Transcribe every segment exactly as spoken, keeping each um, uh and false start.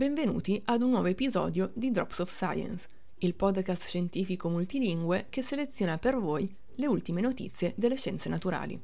Benvenuti ad un nuovo episodio di Drops of Science, il podcast scientifico multilingue che seleziona per voi le ultime notizie delle scienze naturali.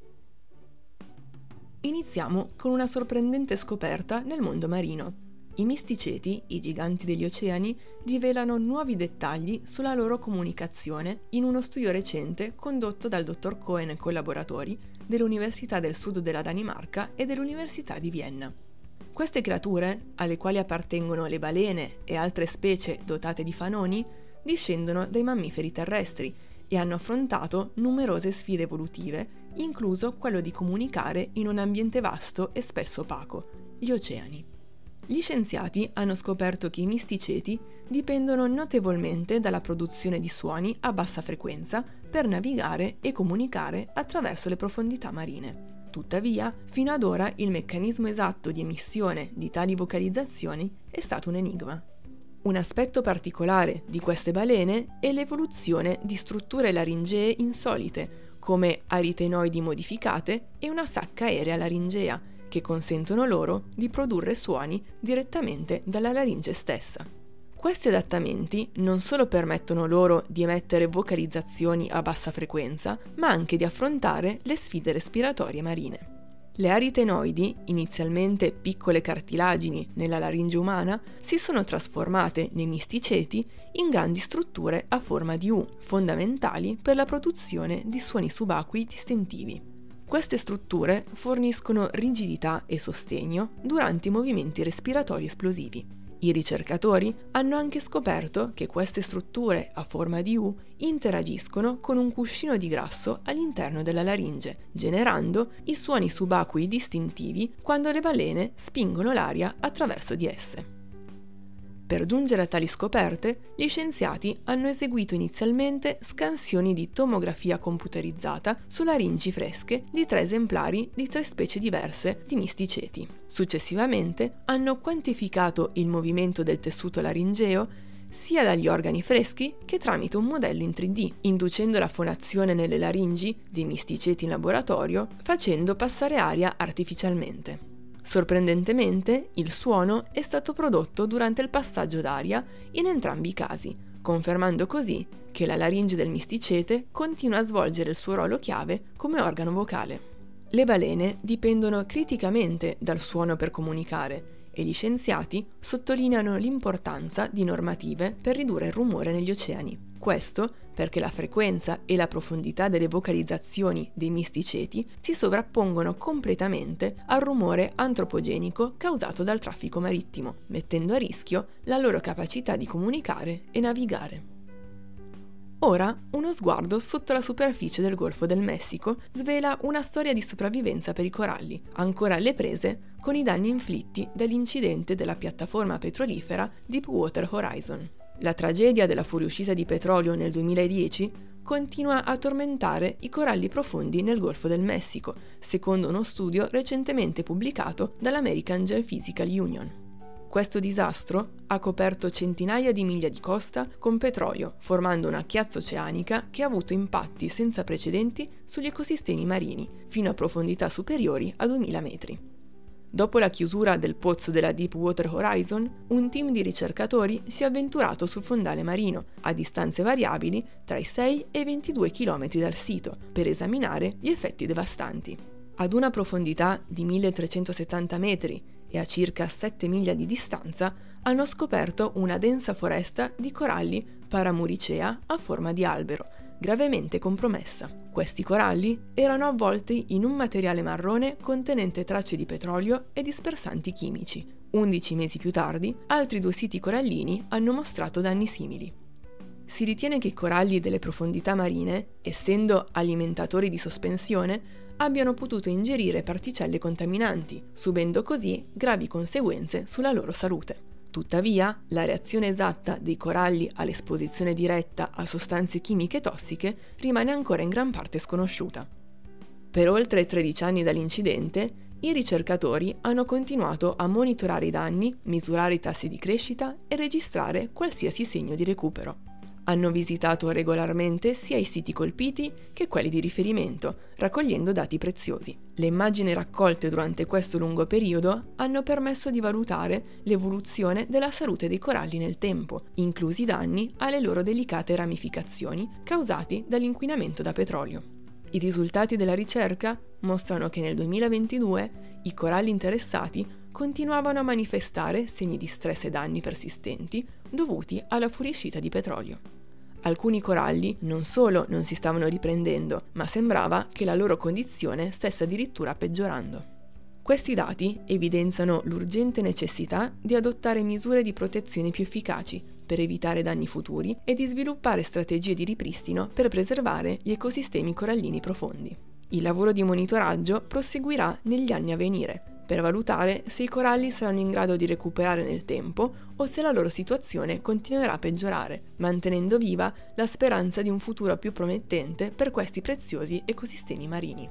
Iniziamo con una sorprendente scoperta nel mondo marino. I misticeti, i giganti degli oceani, rivelano nuovi dettagli sulla loro comunicazione in uno studio recente condotto dal dottor Cohen e collaboratori dell'Università del Sud della Danimarca e dell'Università di Vienna. Queste creature, alle quali appartengono le balene e altre specie dotate di fanoni, discendono dai mammiferi terrestri e hanno affrontato numerose sfide evolutive, incluso quello di comunicare in un ambiente vasto e spesso opaco, gli oceani. Gli scienziati hanno scoperto che i misticeti dipendono notevolmente dalla produzione di suoni a bassa frequenza per navigare e comunicare attraverso le profondità marine. Tuttavia, fino ad ora il meccanismo esatto di emissione di tali vocalizzazioni è stato un enigma. Un aspetto particolare di queste balene è l'evoluzione di strutture laringee insolite, come aritenoidi modificate e una sacca aerea laringea, che consentono loro di produrre suoni direttamente dalla laringe stessa. Questi adattamenti non solo permettono loro di emettere vocalizzazioni a bassa frequenza, ma anche di affrontare le sfide respiratorie marine. Le aritenoidi, inizialmente piccole cartilagini nella laringe umana, si sono trasformate nei misticeti in grandi strutture a forma di U, fondamentali per la produzione di suoni subacquei distintivi. Queste strutture forniscono rigidità e sostegno durante i movimenti respiratori esplosivi. I ricercatori hanno anche scoperto che queste strutture a forma di U interagiscono con un cuscino di grasso all'interno della laringe, generando i suoni subacquei distintivi quando le balene spingono l'aria attraverso di esse. Per giungere a tali scoperte, gli scienziati hanno eseguito inizialmente scansioni di tomografia computerizzata su laringi fresche di tre esemplari di tre specie diverse di misticeti. Successivamente hanno quantificato il movimento del tessuto laringeo sia dagli organi freschi che tramite un modello in tre D, inducendo la fonazione nelle laringi dei misticeti in laboratorio, facendo passare aria artificialmente. Sorprendentemente, il suono è stato prodotto durante il passaggio d'aria in entrambi i casi, confermando così che la laringe del misticete continua a svolgere il suo ruolo chiave come organo vocale. Le balene dipendono criticamente dal suono per comunicare e gli scienziati sottolineano l'importanza di normative per ridurre il rumore negli oceani. Questo perché la frequenza e la profondità delle vocalizzazioni dei misticeti si sovrappongono completamente al rumore antropogenico causato dal traffico marittimo, mettendo a rischio la loro capacità di comunicare e navigare. Ora, uno sguardo sotto la superficie del Golfo del Messico svela una storia di sopravvivenza per i coralli, ancora alle prese con i danni inflitti dall'incidente della piattaforma petrolifera Deepwater Horizon. La tragedia della fuoriuscita di petrolio nel duemiladieci continua a tormentare i coralli profondi nel Golfo del Messico, secondo uno studio recentemente pubblicato dall'American Geophysical Union. Questo disastro ha coperto centinaia di miglia di costa con petrolio, formando una chiazza oceanica che ha avuto impatti senza precedenti sugli ecosistemi marini, fino a profondità superiori a duemila metri. Dopo la chiusura del pozzo della Deepwater Horizon, un team di ricercatori si è avventurato sul fondale marino, a distanze variabili tra i sei e i ventidue chilometri dal sito, per esaminare gli effetti devastanti. Ad una profondità di milletrecentosettanta metri e a circa sette miglia di distanza, hanno scoperto una densa foresta di coralli Paramuricea a forma di albero, gravemente compromessa. Questi coralli erano avvolti in un materiale marrone contenente tracce di petrolio e dispersanti chimici. undici mesi più tardi, altri due siti corallini hanno mostrato danni simili. Si ritiene che i coralli delle profondità marine, essendo alimentatori di sospensione, abbiano potuto ingerire particelle contaminanti, subendo così gravi conseguenze sulla loro salute. Tuttavia, la reazione esatta dei coralli all'esposizione diretta a sostanze chimiche tossiche rimane ancora in gran parte sconosciuta. Per oltre tredici anni dall'incidente, i ricercatori hanno continuato a monitorare i danni, misurare i tassi di crescita e registrare qualsiasi segno di recupero. Hanno visitato regolarmente sia i siti colpiti che quelli di riferimento, raccogliendo dati preziosi. Le immagini raccolte durante questo lungo periodo hanno permesso di valutare l'evoluzione della salute dei coralli nel tempo, inclusi i danni alle loro delicate ramificazioni causati dall'inquinamento da petrolio. I risultati della ricerca mostrano che nel duemilaventidue i coralli interessati continuavano a manifestare segni di stress e danni persistenti dovuti alla fuoriuscita di petrolio. Alcuni coralli non solo non si stavano riprendendo, ma sembrava che la loro condizione stesse addirittura peggiorando. Questi dati evidenziano l'urgente necessità di adottare misure di protezione più efficaci per evitare danni futuri e di sviluppare strategie di ripristino per preservare gli ecosistemi corallini profondi. Il lavoro di monitoraggio proseguirà negli anni a venire, per valutare se i coralli saranno in grado di recuperare nel tempo o se la loro situazione continuerà a peggiorare, mantenendo viva la speranza di un futuro più promettente per questi preziosi ecosistemi marini.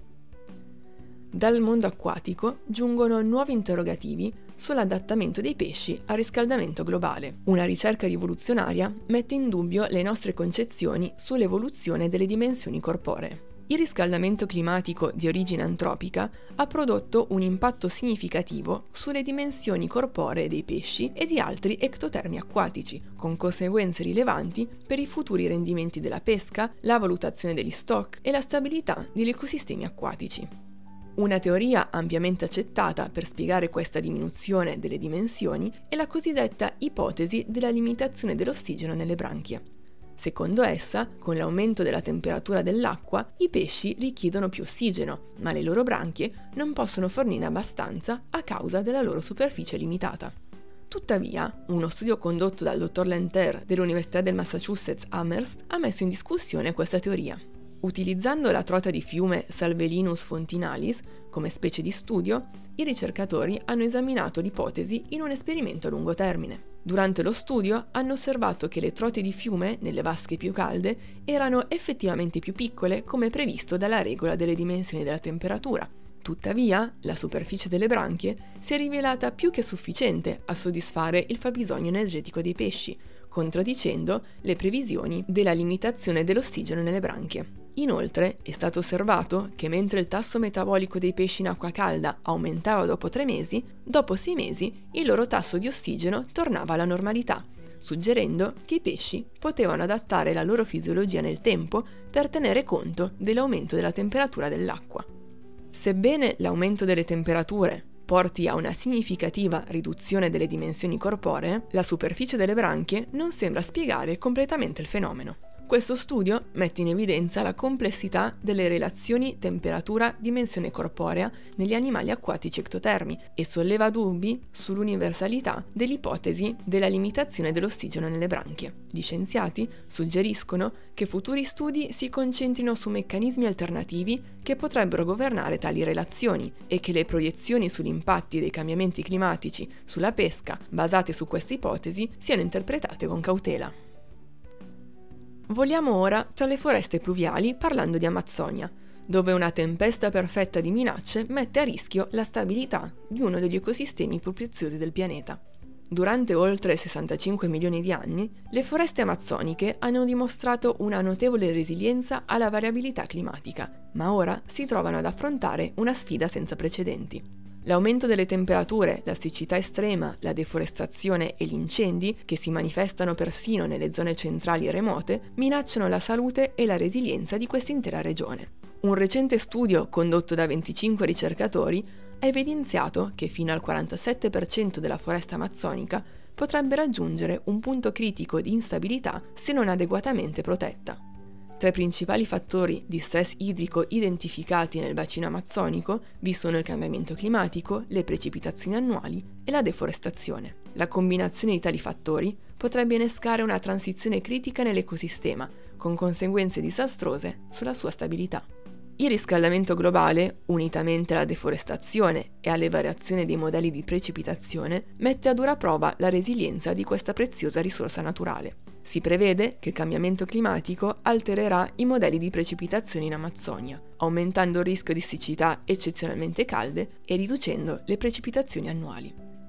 Dal mondo acquatico giungono nuovi interrogativi sull'adattamento dei pesci al riscaldamento globale. Una ricerca rivoluzionaria mette in dubbio le nostre concezioni sull'evoluzione delle dimensioni corporee. Il riscaldamento climatico di origine antropica ha prodotto un impatto significativo sulle dimensioni corporee dei pesci e di altri ectotermi acquatici, con conseguenze rilevanti per i futuri rendimenti della pesca, la valutazione degli stock e la stabilità degli ecosistemi acquatici. Una teoria ampiamente accettata per spiegare questa diminuzione delle dimensioni è la cosiddetta ipotesi della limitazione dell'ossigeno nelle branchie. Secondo essa, con l'aumento della temperatura dell'acqua, i pesci richiedono più ossigeno, ma le loro branchie non possono fornire abbastanza a causa della loro superficie limitata. Tuttavia, uno studio condotto dal dottor Lenter dell'Università del Massachusetts Amherst ha messo in discussione questa teoria. Utilizzando la trota di fiume Salvelinus fontinalis come specie di studio, i ricercatori hanno esaminato l'ipotesi in un esperimento a lungo termine. Durante lo studio hanno osservato che le trote di fiume, nelle vasche più calde, erano effettivamente più piccole come previsto dalla regola delle dimensioni della temperatura. Tuttavia, la superficie delle branchie si è rivelata più che sufficiente a soddisfare il fabbisogno energetico dei pesci, contraddicendo le previsioni della limitazione dell'ossigeno nelle branchie. Inoltre, è stato osservato che mentre il tasso metabolico dei pesci in acqua calda aumentava dopo tre mesi, dopo sei mesi il loro tasso di ossigeno tornava alla normalità, suggerendo che i pesci potevano adattare la loro fisiologia nel tempo per tenere conto dell'aumento della temperatura dell'acqua. Sebbene l'aumento delle temperature porti a una significativa riduzione delle dimensioni corporee, la superficie delle branchie non sembra spiegare completamente il fenomeno. Questo studio mette in evidenza la complessità delle relazioni temperatura-dimensione corporea negli animali acquatici ectotermi e solleva dubbi sull'universalità dell'ipotesi della limitazione dell'ossigeno nelle branchie. Gli scienziati suggeriscono che futuri studi si concentrino su meccanismi alternativi che potrebbero governare tali relazioni e che le proiezioni sugli impatti dei cambiamenti climatici sulla pesca basate su queste ipotesi siano interpretate con cautela. Voliamo ora tra le foreste pluviali parlando di Amazzonia, dove una tempesta perfetta di minacce mette a rischio la stabilità di uno degli ecosistemi più preziosi del pianeta. Durante oltre sessantacinque milioni di anni, le foreste amazzoniche hanno dimostrato una notevole resilienza alla variabilità climatica, ma ora si trovano ad affrontare una sfida senza precedenti. L'aumento delle temperature, la siccità estrema, la deforestazione e gli incendi, che si manifestano persino nelle zone centrali e remote, minacciano la salute e la resilienza di quest'intera regione. Un recente studio condotto da venticinque ricercatori ha evidenziato che fino al quarantasette per cento della foresta amazzonica potrebbe raggiungere un punto critico di instabilità se non adeguatamente protetta. Tra i principali fattori di stress idrico identificati nel bacino amazzonico vi sono il cambiamento climatico, le precipitazioni annuali e la deforestazione. La combinazione di tali fattori potrebbe innescare una transizione critica nell'ecosistema, con conseguenze disastrose sulla sua stabilità. Il riscaldamento globale, unitamente alla deforestazione e alle variazioni dei modelli di precipitazione, mette a dura prova la resilienza di questa preziosa risorsa naturale. Si prevede che il cambiamento climatico altererà i modelli di precipitazione in Amazzonia, aumentando il rischio di siccità eccezionalmente calde e riducendo le precipitazioni annuali.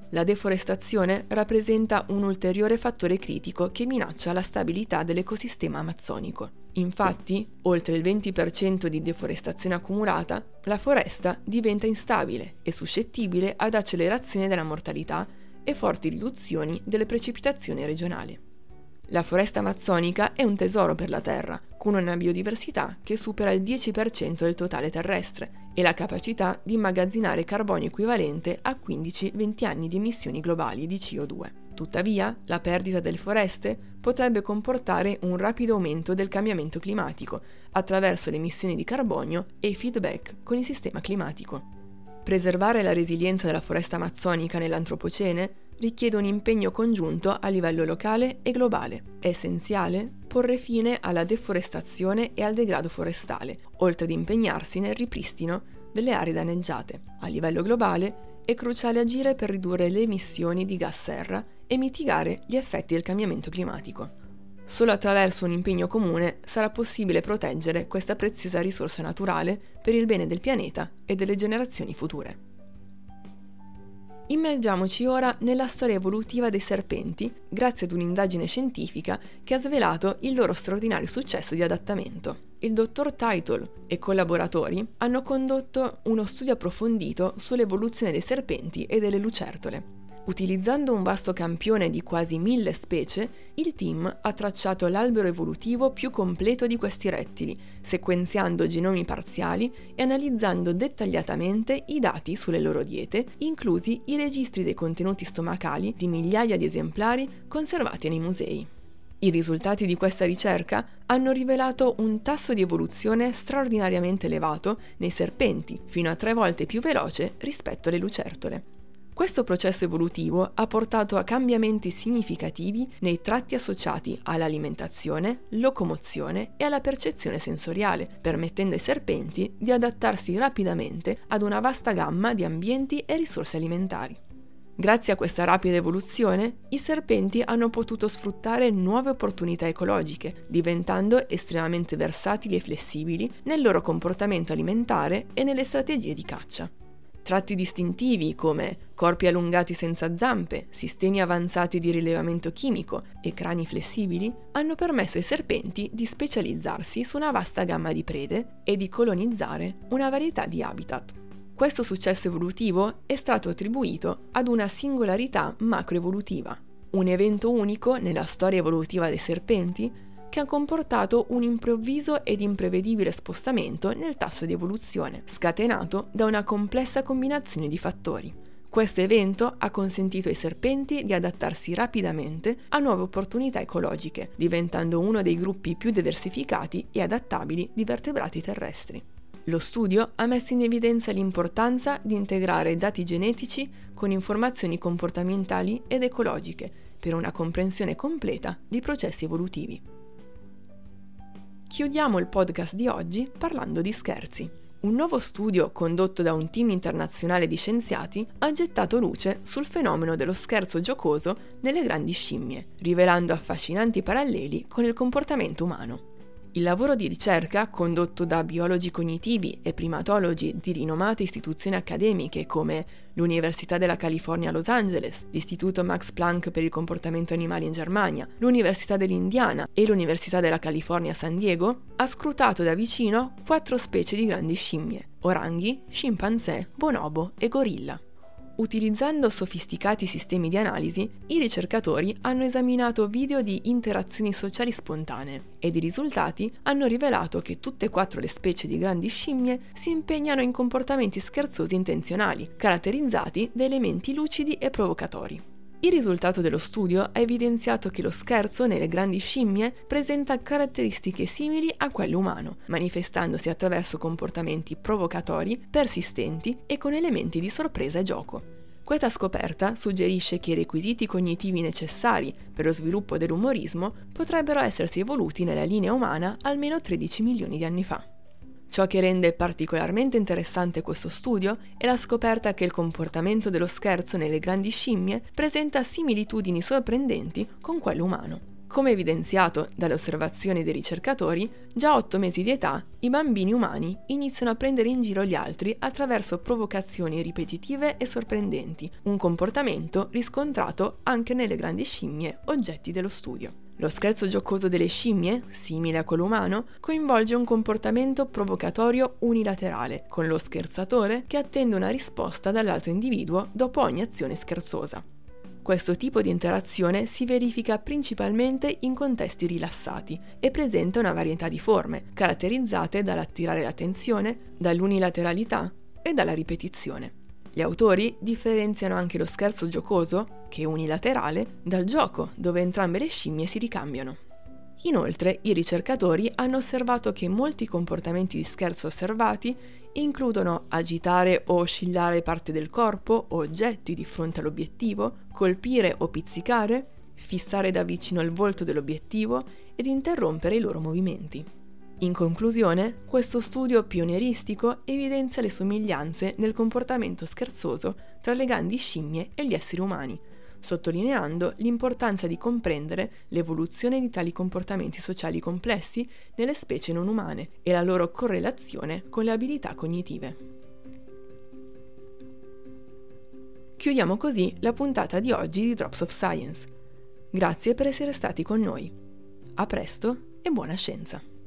La deforestazione rappresenta un ulteriore fattore critico che minaccia la stabilità dell'ecosistema amazzonico. Infatti, oltre il venti per cento di deforestazione accumulata, la foresta diventa instabile e suscettibile ad accelerazione della mortalità e forti riduzioni delle precipitazioni regionali. La foresta amazzonica è un tesoro per la Terra, con una biodiversità che supera il dieci per cento del totale terrestre e la capacità di immagazzinare carbonio equivalente a quindici venti anni di emissioni globali di C O due. Tuttavia, la perdita delle foreste potrebbe comportare un rapido aumento del cambiamento climatico attraverso le emissioni di carbonio e i feedback con il sistema climatico. Preservare la resilienza della foresta amazzonica nell'antropocene richiede un impegno congiunto a livello locale e globale. È essenziale porre fine alla deforestazione e al degrado forestale, oltre ad impegnarsi nel ripristino delle aree danneggiate. A livello globale è cruciale agire per ridurre le emissioni di gas serra e mitigare gli effetti del cambiamento climatico. Solo attraverso un impegno comune sarà possibile proteggere questa preziosa risorsa naturale per il bene del pianeta e delle generazioni future. Immergiamoci ora nella storia evolutiva dei serpenti, grazie ad un'indagine scientifica che ha svelato il loro straordinario successo di adattamento. Il dottor Teitel e collaboratori hanno condotto uno studio approfondito sull'evoluzione dei serpenti e delle lucertole. Utilizzando un vasto campione di quasi mille specie, il team ha tracciato l'albero evolutivo più completo di questi rettili, sequenziando genomi parziali e analizzando dettagliatamente i dati sulle loro diete, inclusi i registri dei contenuti stomacali di migliaia di esemplari conservati nei musei. I risultati di questa ricerca hanno rivelato un tasso di evoluzione straordinariamente elevato nei serpenti, fino a tre volte più veloce rispetto alle lucertole. Questo processo evolutivo ha portato a cambiamenti significativi nei tratti associati all'alimentazione, locomozione e alla percezione sensoriale, permettendo ai serpenti di adattarsi rapidamente ad una vasta gamma di ambienti e risorse alimentari. Grazie a questa rapida evoluzione, i serpenti hanno potuto sfruttare nuove opportunità ecologiche, diventando estremamente versatili e flessibili nel loro comportamento alimentare e nelle strategie di caccia. Tratti distintivi come corpi allungati senza zampe, sistemi avanzati di rilevamento chimico e crani flessibili hanno permesso ai serpenti di specializzarsi su una vasta gamma di prede e di colonizzare una varietà di habitat. Questo successo evolutivo è stato attribuito ad una singolarità macroevolutiva, un evento unico nella storia evolutiva dei serpenti che ha comportato un improvviso ed imprevedibile spostamento nel tasso di evoluzione, scatenato da una complessa combinazione di fattori. Questo evento ha consentito ai serpenti di adattarsi rapidamente a nuove opportunità ecologiche, diventando uno dei gruppi più diversificati e adattabili di vertebrati terrestri. Lo studio ha messo in evidenza l'importanza di integrare dati genetici con informazioni comportamentali ed ecologiche per una comprensione completa di processi evolutivi. Chiudiamo il podcast di oggi parlando di scherzi. Un nuovo studio condotto da un team internazionale di scienziati ha gettato luce sul fenomeno dello scherzo giocoso nelle grandi scimmie, rivelando affascinanti paralleli con il comportamento umano. Il lavoro di ricerca, condotto da biologi cognitivi e primatologi di rinomate istituzioni accademiche come l'Università della California a Los Angeles, l'Istituto Max Planck per il comportamento animale in Germania, l'Università dell'Indiana e l'Università della California a San Diego, ha scrutato da vicino quattro specie di grandi scimmie: oranghi, scimpanzé, bonobo e gorilla. Utilizzando sofisticati sistemi di analisi, i ricercatori hanno esaminato video di interazioni sociali spontanee ed i risultati hanno rivelato che tutte e quattro le specie di grandi scimmie si impegnano in comportamenti scherzosi intenzionali, caratterizzati da elementi lucidi e provocatori. Il risultato dello studio ha evidenziato che lo scherzo nelle grandi scimmie presenta caratteristiche simili a quello umano, manifestandosi attraverso comportamenti provocatori, persistenti e con elementi di sorpresa e gioco. Questa scoperta suggerisce che i requisiti cognitivi necessari per lo sviluppo dell'umorismo potrebbero essersi evoluti nella linea umana almeno tredici milioni di anni fa. Ciò che rende particolarmente interessante questo studio è la scoperta che il comportamento dello scherzo nelle grandi scimmie presenta similitudini sorprendenti con quello umano. Come evidenziato dalle osservazioni dei ricercatori, già a otto mesi di età i bambini umani iniziano a prendere in giro gli altri attraverso provocazioni ripetitive e sorprendenti, un comportamento riscontrato anche nelle grandi scimmie oggetti dello studio. Lo scherzo giocoso delle scimmie, simile a quello umano, coinvolge un comportamento provocatorio unilaterale, con lo scherzatore che attende una risposta dall'altro individuo dopo ogni azione scherzosa. Questo tipo di interazione si verifica principalmente in contesti rilassati e presenta una varietà di forme, caratterizzate dall'attirare l'attenzione, dall'unilateralità e dalla ripetizione. Gli autori differenziano anche lo scherzo giocoso, che è unilaterale, dal gioco, dove entrambe le scimmie si ricambiano. Inoltre, i ricercatori hanno osservato che molti comportamenti di scherzo osservati includono agitare o oscillare parte del corpo o oggetti di fronte all'obiettivo, colpire o pizzicare, fissare da vicino il volto dell'obiettivo ed interrompere i loro movimenti. In conclusione, questo studio pionieristico evidenzia le somiglianze nel comportamento scherzoso tra le grandi scimmie e gli esseri umani, sottolineando l'importanza di comprendere l'evoluzione di tali comportamenti sociali complessi nelle specie non umane e la loro correlazione con le abilità cognitive. Chiudiamo così la puntata di oggi di Drops of Science. Grazie per essere stati con noi. A presto e buona scienza!